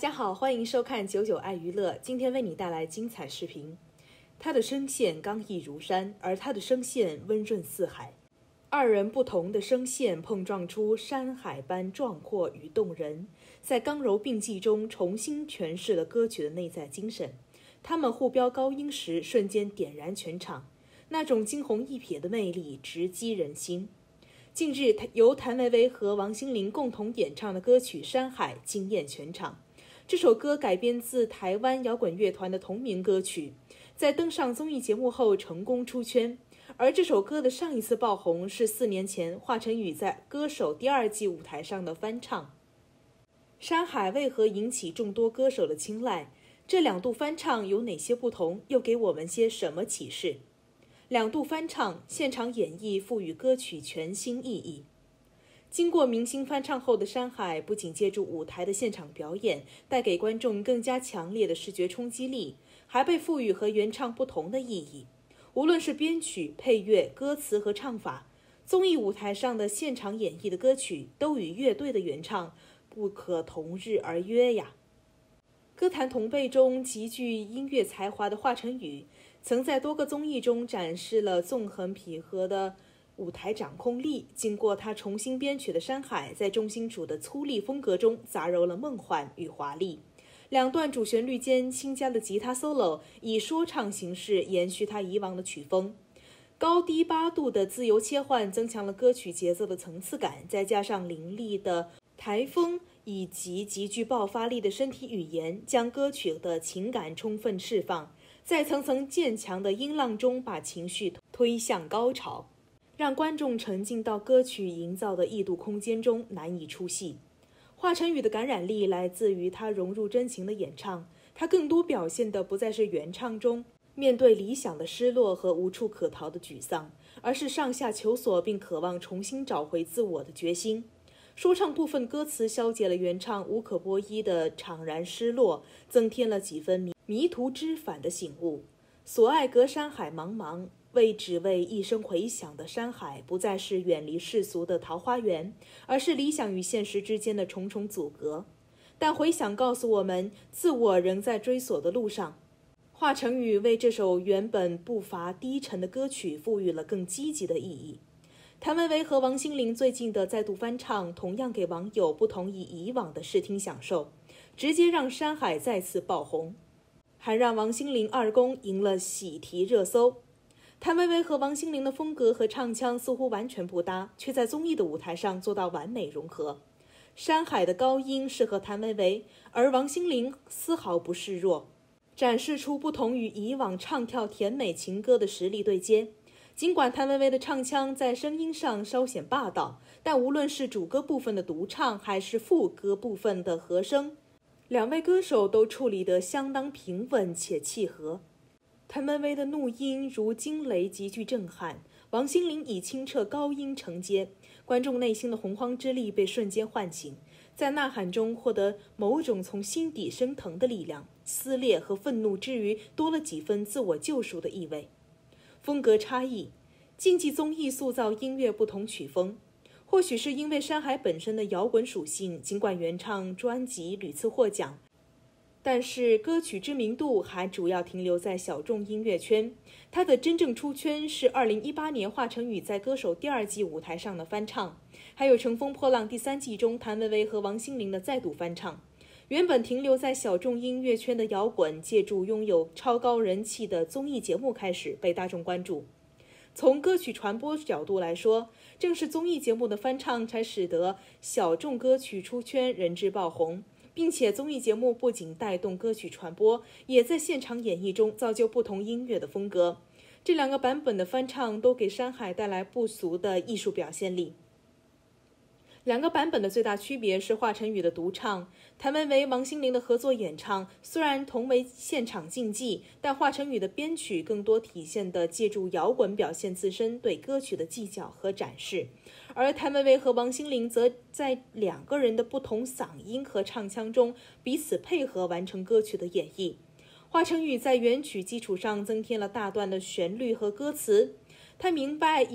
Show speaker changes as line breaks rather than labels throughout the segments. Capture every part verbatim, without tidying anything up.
家好，欢迎收看九九爱娱乐，今天为你带来精彩视频。他的声线刚毅如山，而他的声线温润似海。二人不同的声线碰撞出山海般壮阔与动人，在刚柔并济中重新诠释了歌曲的内在精神。他们互飙高音时，瞬间点燃全场，那种惊鸿一瞥的魅力直击人心。近日，由谭维维和王心凌共同演唱的歌曲《山海》惊艳全场。这首歌改编自台湾摇滚乐团的同名歌曲，在登上综艺节目后成功出圈。而这首歌的上一次爆红是四年前华晨宇在《歌手》第二季舞台上的翻唱。《山海》为何引起众多歌手的青睐？这两度翻唱有哪些不同？又给我们些什么启示？两度翻唱，现场演绎赋予歌曲全新意义。经过明星翻唱后的《山海》，不仅借助舞台的现场表演，带给观众更加强烈的视觉冲击力，还被赋予和原唱不同的意义。无论是编曲、配乐、歌词和唱法，综艺舞台上的现场演绎的歌曲，都与乐队的原唱不可同日而语呀。歌坛同辈中极具音乐才华的华晨宇，曾在多个综艺中展示了纵横捭阖的舞台掌控力。经过他重新编曲的《山海》，在重金属的粗粝风格中杂糅了梦幻与华丽。两段主旋律间新加的吉他 solo， 以说唱形式延续他以往的曲风。高低八度的自由切换增强了歌曲节奏的层次感，再加上凌厉的台风以及极具爆发力的身体语言，将歌曲的情感充分释放，在层层渐强的音浪中把情绪推向高潮，让观众沉浸到歌曲营造的异度空间中，难以出戏。华晨宇的感染力来自于他融入真情的演唱，他更多表现的不再是原唱中面对理想的失落和无处可逃的沮丧，而是上下求索并渴望重新找回自我的决心。说唱部分歌词消解了原唱无可拨依的怅然失落，增添了几分迷迷途知返的醒悟。所爱隔山海茫茫，为只为一生回响的山海，不再是远离世俗的桃花源，而是理想与现实之间的重重阻隔。但回响告诉我们，自我仍在追索的路上。华晨宇为这首原本步伐低沉的歌曲赋予了更积极的意义。谭维维和王心凌最近的再度翻唱，同样给网友不同于以往的视听享受，直接让山海再次爆红，还让王心凌二公赢了喜题热搜。谭维维和王心凌的风格和唱腔似乎完全不搭，却在综艺的舞台上做到完美融合。山海的高音适合谭维维，而王心凌丝毫不示弱，展示出不同于以往唱跳甜美情歌的实力对接。尽管谭维维的唱腔在声音上稍显霸道，但无论是主歌部分的独唱，还是副歌部分的和声，两位歌手都处理得相当平稳且契合。谭维维的怒音如惊雷，极具震撼；王心凌以清澈高音承接，观众内心的洪荒之力被瞬间唤醒，在呐喊中获得某种从心底升腾的力量，撕裂和愤怒之余，多了几分自我救赎的意味。风格差异，竞技综艺塑造音乐不同曲风。或许是因为山海本身的摇滚属性，尽管原唱专辑屡次获奖，但是歌曲知名度还主要停留在小众音乐圈。他的真正出圈是二零一八年华晨宇在《歌手》第二季舞台上的翻唱，还有《乘风破浪》第三季中谭维维和王心凌的再度翻唱。原本停留在小众音乐圈的摇滚，借助拥有超高人气的综艺节目开始被大众关注。从歌曲传播角度来说，正是综艺节目的翻唱才使得小众歌曲出圈，人质爆红，并且综艺节目不仅带动歌曲传播，也在现场演绎中造就不同音乐的风格。这两个版本的翻唱都给山海带来不俗的艺术表现力。两个版本的最大区别是华晨宇的独唱，谭维维、王心凌的合作演唱。虽然同为现场竞技，但华晨宇的编曲更多体现的借助摇滚表现自身对歌曲的技巧和展示，而谭维维和王心凌则在两个人的不同嗓音和唱腔中彼此配合完成歌曲的演绎。华晨宇在原曲基础上增添了大段的旋律和歌词，他明白以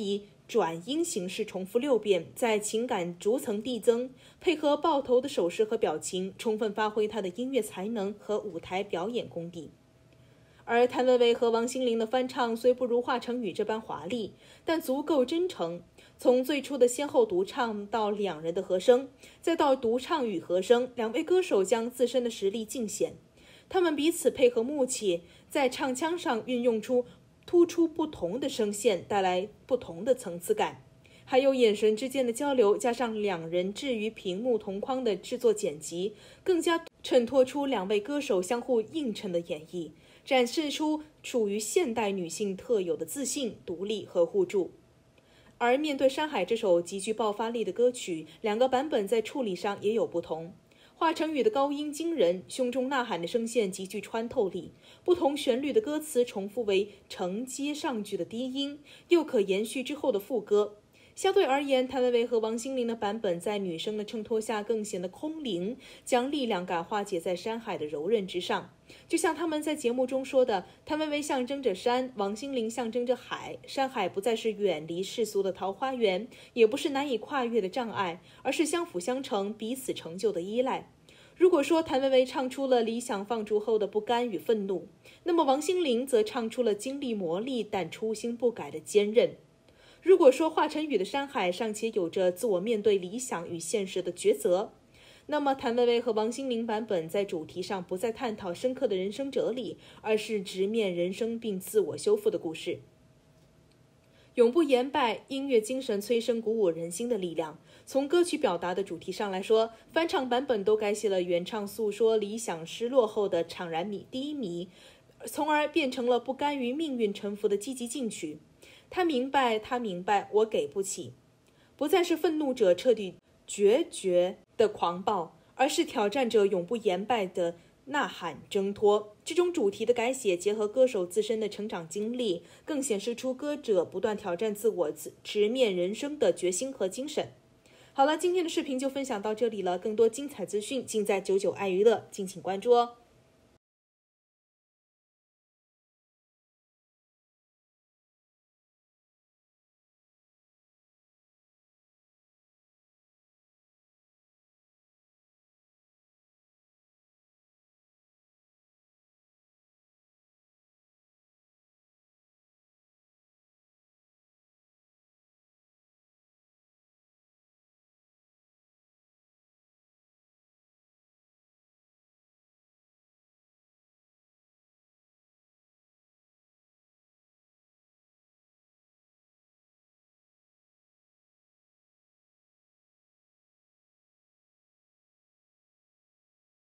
转音形式重复六遍，在情感逐层递增，配合爆头的手势和表情，充分发挥他的音乐才能和舞台表演功底。而谭维维和王心凌的翻唱虽不如华晨宇这般华丽，但足够真诚。从最初的先后独唱到两人的和声，再到独唱与和声，两位歌手将自身的实力尽显。他们彼此配合默契，在唱腔上运用出突出不同的声线，带来不同的层次感。还有眼神之间的交流，加上两人置于屏幕同框的制作剪辑，更加衬托出两位歌手相互映衬的演绎，展示出属于现代女性特有的自信、独立和互助。而面对《山海》这首极具爆发力的歌曲，两个版本在处理上也有不同。华晨宇的高音惊人，胸中呐喊的声线极具穿透力，不同旋律的歌词重复为承接上句的低音，又可延续之后的副歌。相对而言，谭维维和王心凌的版本在女声的衬托下更显得空灵，将力量感化解在山海的柔韧之上。就像他们在节目中说的，谭维维象征着山，王心凌象征着海。山海不再是远离世俗的桃花源，也不是难以跨越的障碍，而是相辅相成、彼此成就的依赖。如果说谭维维唱出了理想放逐后的不甘与愤怒，那么王心凌则唱出了经历磨砺但初心不改的坚韧。如果说华晨宇的山海尚且有着自我面对理想与现实的抉择，那么谭维维和王心凌版本在主题上不再探讨深刻的人生哲理，而是直面人生并自我修复的故事。永不言败，音乐精神催生鼓舞人心的力量。从歌曲表达的主题上来说，翻唱版本都改写了原唱诉说理想失落后的怅然迷低迷，从而变成了不甘于命运臣服的积极进取。他明白，他明白，我给不起，不再是愤怒者彻底决绝的狂暴，而是挑战者永不言败的呐喊挣脱。这种主题的改写结合歌手自身的成长经历，更显示出歌者不断挑战自我、直面人生的决心和精神。好了，今天的视频就分享到这里了，更多精彩资讯尽在九九爱娱乐，敬请关注哦。